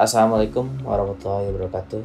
Assalamualaikum warahmatullahi wabarakatuh.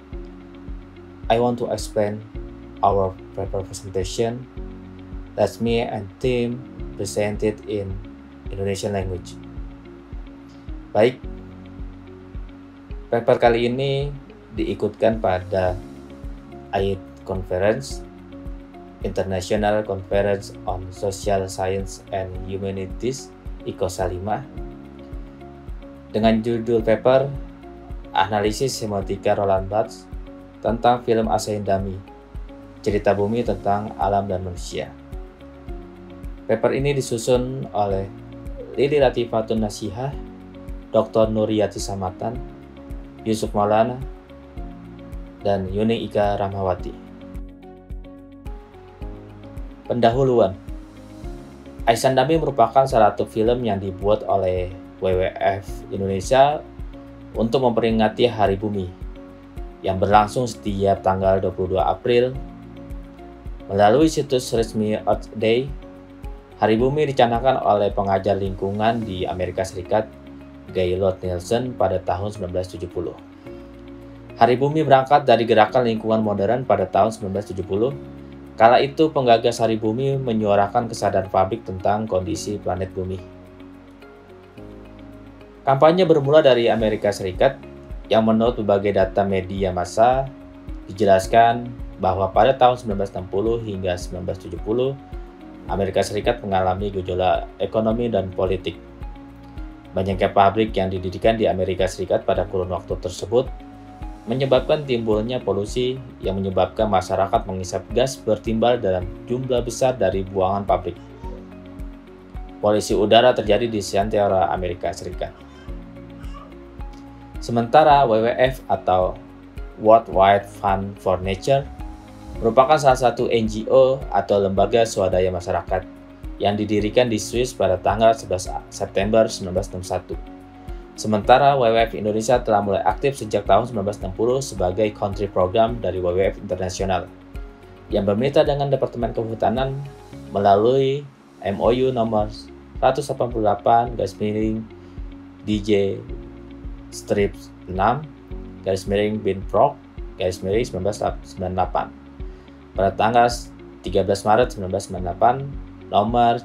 I want to explain our paper presentation that me and team presented in Indonesian language. Baik, paper kali ini diikutkan pada AID Conference, International Conference on Social Science and Humanities, ICOSA 5, dengan judul paper Analisis Semiotika Roland Barthes tentang film Asayindami, cerita bumi tentang alam dan manusia. Paper ini disusun oleh Lili Latifatun Nasihah, Dr. Nuriyati Samatan, Yusuf Maulana, dan Yuni Ika Rahmawati. Pendahuluan. Asayindami merupakan salah satu film yang dibuat oleh WWF Indonesia untuk memperingati Hari Bumi yang berlangsung setiap tanggal 22 April. Melalui situs resmi Earth Day, Hari Bumi dicanangkan oleh pengajar lingkungan di Amerika Serikat, Gaylord Nielsen, pada tahun 1970. Hari Bumi berangkat dari gerakan lingkungan modern pada tahun 1970. Kala itu penggagas Hari Bumi menyuarakan kesadaran publik tentang kondisi planet bumi. Kampanye bermula dari Amerika Serikat yang menurut berbagai data media massa dijelaskan bahwa pada tahun 1960 hingga 1970 Amerika Serikat mengalami gejolak ekonomi dan politik. Banyaknya pabrik yang didirikan di Amerika Serikat pada kurun waktu tersebut menyebabkan timbulnya polusi yang menyebabkan masyarakat menghisap gas bertimbal dalam jumlah besar dari buangan pabrik. Polusi udara terjadi di seantero Amerika Serikat. Sementara WWF atau World Wide Fund for Nature merupakan salah satu NGO atau lembaga swadaya masyarakat yang didirikan di Swiss pada tanggal 11 September 1961. Sementara WWF Indonesia telah mulai aktif sejak tahun 1960 sebagai country program dari WWF Internasional yang bermitra dengan Departemen Kehutanan melalui MOU nomor 188/DJ strip 6/Bin-Prog/1998 pada tanggal 13 Maret 1998 nomor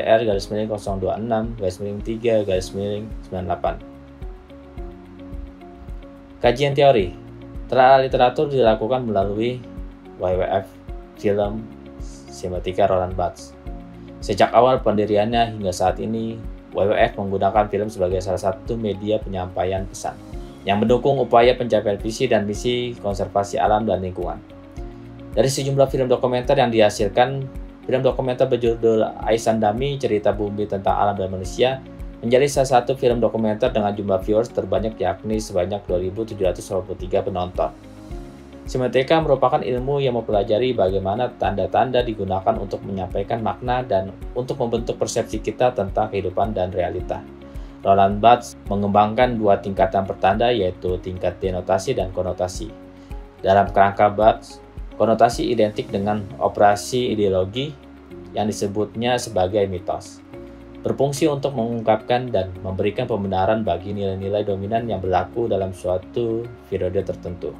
CR/026/3/98. Kajian teori telah literatur dilakukan melalui WWF Film Semiotika Roland Barthes. Sejak awal pendiriannya hingga saat ini, WWF menggunakan film sebagai salah satu media penyampaian pesan yang mendukung upaya pencapaian visi dan misi konservasi alam dan lingkungan. Dari sejumlah film dokumenter yang dihasilkan, film dokumenter berjudul Asayindami, cerita bumi tentang alam dan manusia menjadi salah satu film dokumenter dengan jumlah viewers terbanyak, yakni sebanyak 2.783 penonton. Semiotika merupakan ilmu yang mempelajari bagaimana tanda-tanda digunakan untuk menyampaikan makna dan untuk membentuk persepsi kita tentang kehidupan dan realita. Roland Barthes mengembangkan dua tingkatan pertanda, yaitu tingkat denotasi dan konotasi. Dalam kerangka Barthes, konotasi identik dengan operasi ideologi yang disebutnya sebagai mitos, berfungsi untuk mengungkapkan dan memberikan pembenaran bagi nilai-nilai dominan yang berlaku dalam suatu periode tertentu.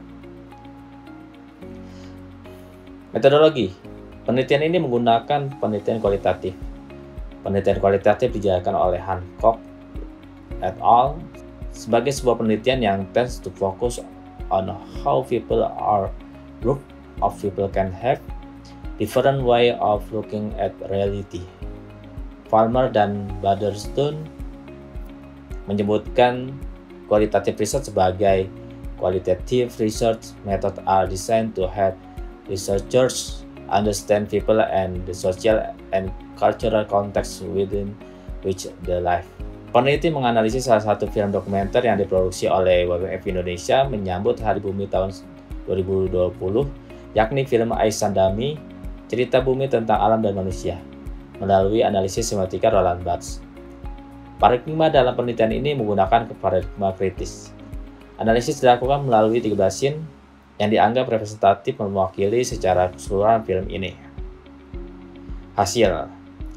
Metodologi penelitian ini menggunakan penelitian kualitatif. Penelitian kualitatif dijalankan oleh Hancock et al. Sebagai sebuah penelitian yang tends to focus on how people are, group of people can have different way of looking at reality. Palmer dan Baderstone menyebutkan qualitative research sebagai qualitative research method are designed to help researchers understand people and the social and cultural context within which they live. Peneliti menganalisis salah satu film dokumenter yang diproduksi oleh WWF Indonesia menyambut Hari Bumi tahun 2020, yakni film Asayindami, cerita bumi tentang alam dan manusia, melalui analisis semiotika Roland Barthes. Paradigma dalam penelitian ini menggunakan paradigma kritis. Analisis dilakukan melalui 13 scene yang dianggap representatif mewakili secara keseluruhan film ini. Hasil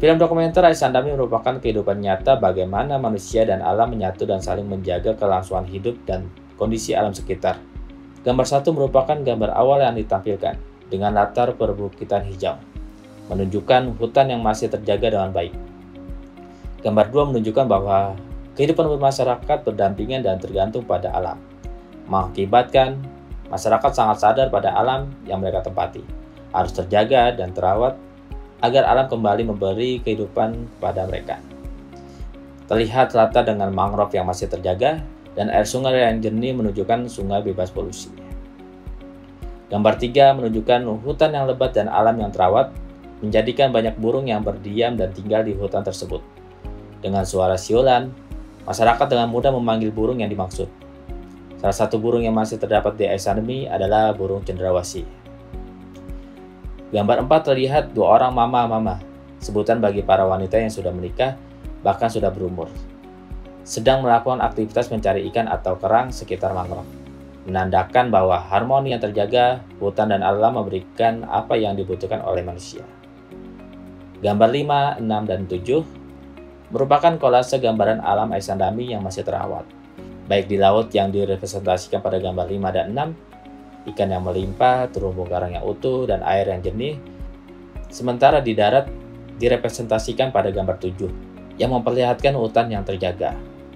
Film dokumenter Ais Andami merupakan kehidupan nyata bagaimana manusia dan alam menyatu dan saling menjaga kelangsungan hidup dan kondisi alam sekitar. Gambar 1 merupakan gambar awal yang ditampilkan dengan latar perbukitan hijau, menunjukkan hutan yang masih terjaga dengan baik. Gambar 2 menunjukkan bahwa kehidupan bermasyarakat berdampingan dan tergantung pada alam, mengakibatkan masyarakat sangat sadar pada alam yang mereka tempati, harus terjaga dan terawat agar alam kembali memberi kehidupan kepada mereka. Terlihat latar dengan mangrove yang masih terjaga dan air sungai yang jernih menunjukkan sungai bebas polusi. Gambar 3 menunjukkan hutan yang lebat dan alam yang terawat, menjadikan banyak burung yang berdiam dan tinggal di hutan tersebut. Dengan suara siulan, masyarakat dengan mudah memanggil burung yang dimaksud. Salah satu burung yang masih terdapat di Ais Andami adalah burung cendrawasih. Gambar 4 terlihat 2 orang mama-mama, sebutan bagi para wanita yang sudah menikah, bahkan sudah berumur, sedang melakukan aktivitas mencari ikan atau kerang sekitar mangrove, menandakan bahwa harmoni yang terjaga, hutan dan alam memberikan apa yang dibutuhkan oleh manusia. Gambar 5, 6, dan 7 merupakan kolase gambaran alam Ais Andami yang masih terawat, baik di laut yang direpresentasikan pada gambar 5 dan 6, ikan yang melimpah, terumbu karang yang utuh, dan air yang jernih, sementara di darat direpresentasikan pada gambar 7, yang memperlihatkan hutan yang terjaga.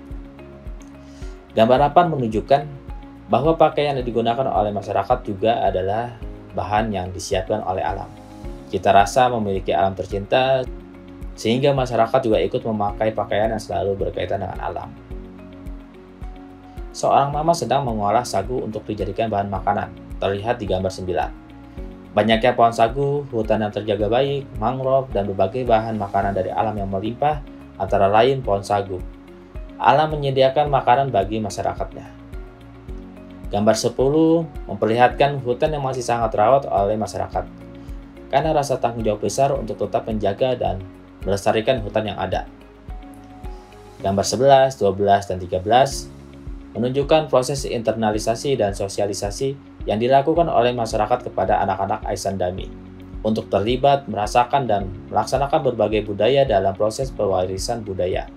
Gambar 8 menunjukkan bahwa pakaian yang digunakan oleh masyarakat juga adalah bahan yang disiapkan oleh alam. Cita rasa memiliki alam tercinta, sehingga masyarakat juga ikut memakai pakaian yang selalu berkaitan dengan alam. Seorang mama sedang mengolah sagu untuk dijadikan bahan makanan, terlihat di gambar 9. Banyaknya pohon sagu, hutan yang terjaga baik, mangrove, dan berbagai bahan makanan dari alam yang melimpah, antara lain pohon sagu. Alam menyediakan makanan bagi masyarakatnya. Gambar 10 memperlihatkan hutan yang masih sangat terawat oleh masyarakat, karena rasa tanggung jawab besar untuk tetap menjaga dan melestarikan hutan yang ada. Gambar 11, 12, dan 13 menunjukkan proses internalisasi dan sosialisasi yang dilakukan oleh masyarakat kepada anak-anak Ais Andami untuk terlibat, merasakan, dan melaksanakan berbagai budaya dalam proses pewarisan budaya.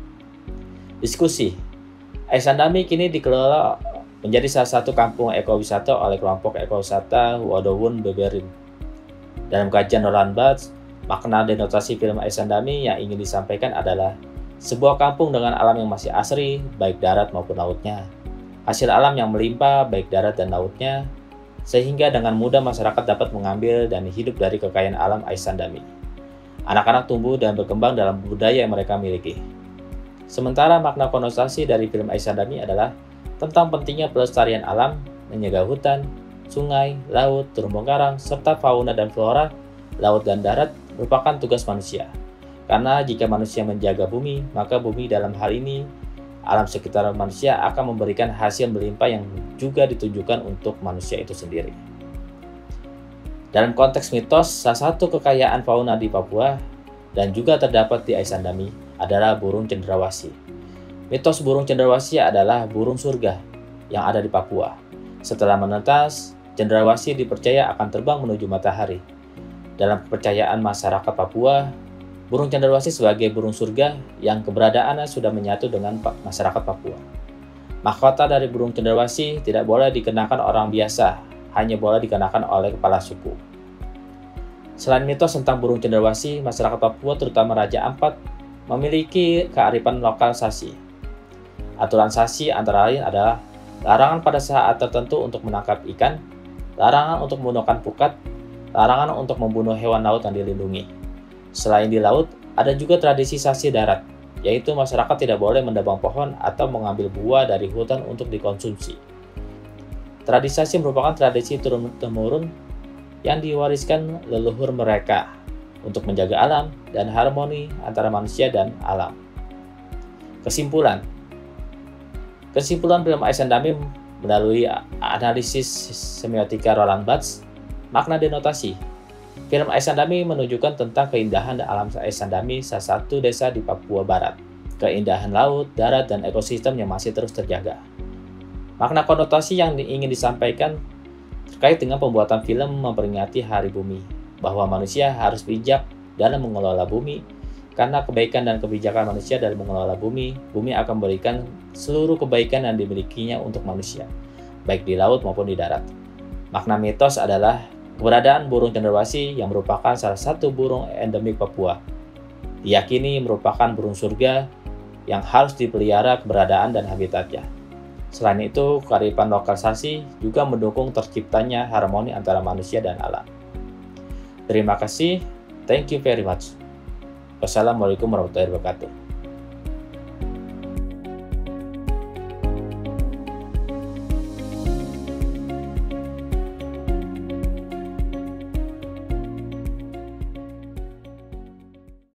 Diskusi. Ais Andami kini dikelola menjadi salah satu kampung ekowisata oleh kelompok ekowisata Wadowun Beberin. Dalam kajian Roland Barthes, makna denotasi film Ais Andami yang ingin disampaikan adalah sebuah kampung dengan alam yang masih asri, baik darat maupun lautnya. Hasil alam yang melimpah, baik darat dan lautnya, sehingga dengan mudah masyarakat dapat mengambil dan hidup dari kekayaan alam Ais Andami. Anak-anak tumbuh dan berkembang dalam budaya yang mereka miliki. Sementara makna konotasi dari film Ais Andami adalah tentang pentingnya pelestarian alam, menjaga hutan, sungai, laut, terumbu karang, serta fauna dan flora, laut dan darat merupakan tugas manusia. Karena jika manusia menjaga bumi, maka bumi dalam hal ini, alam sekitar manusia akan memberikan hasil melimpah yang juga ditujukan untuk manusia itu sendiri. Dalam konteks mitos, salah satu kekayaan fauna di Papua dan juga terdapat di Ais Andami adalah burung cendrawasih. Mitos burung cendrawasih adalah burung surga yang ada di Papua. Setelah menetas, cendrawasih dipercaya akan terbang menuju matahari. Dalam kepercayaan masyarakat Papua, burung cendrawasih sebagai burung surga yang keberadaannya sudah menyatu dengan masyarakat Papua. Mahkota dari burung cendrawasih tidak boleh dikenakan orang biasa, hanya boleh dikenakan oleh kepala suku. Selain mitos tentang burung cendrawasih, masyarakat Papua terutama Raja Ampat memiliki kearifan lokal Sasi. Aturan Sasi antara lain adalah larangan pada saat tertentu untuk menangkap ikan, larangan untuk menggunakan pukat, larangan untuk membunuh hewan laut yang dilindungi. Selain di laut, ada juga tradisi Sasi darat, yaitu masyarakat tidak boleh mendebang pohon atau mengambil buah dari hutan untuk dikonsumsi. Tradisi Sasi merupakan tradisi turun-temurun yang diwariskan leluhur mereka untuk menjaga alam dan harmoni antara manusia dan alam. Kesimpulan film Ais Andami melalui analisis semiotika Roland Barthes, makna denotasi. Film Ais Andami menunjukkan tentang keindahan alam Ais Andami, salah satu desa di Papua Barat. Keindahan laut, darat, dan ekosistem yang masih terus terjaga. Makna konotasi yang ingin disampaikan terkait dengan pembuatan film memperingati Hari Bumi, bahwa manusia harus bijak dalam mengelola bumi Karena kebaikan dan kebijakan manusia dalam mengelola bumi, bumi akan memberikan seluruh kebaikan yang dimilikinya untuk manusia, baik di laut maupun di darat. Makna mitos adalah keberadaan burung cendrawasih yang merupakan salah satu burung endemik Papua. Diyakini merupakan burung surga yang harus dipelihara keberadaan dan habitatnya. Selain itu, kearifan lokalisasi juga mendukung terciptanya harmoni antara manusia dan alam. Terima kasih. Thank you very much. Wassalamualaikum warahmatullahi wabarakatuh.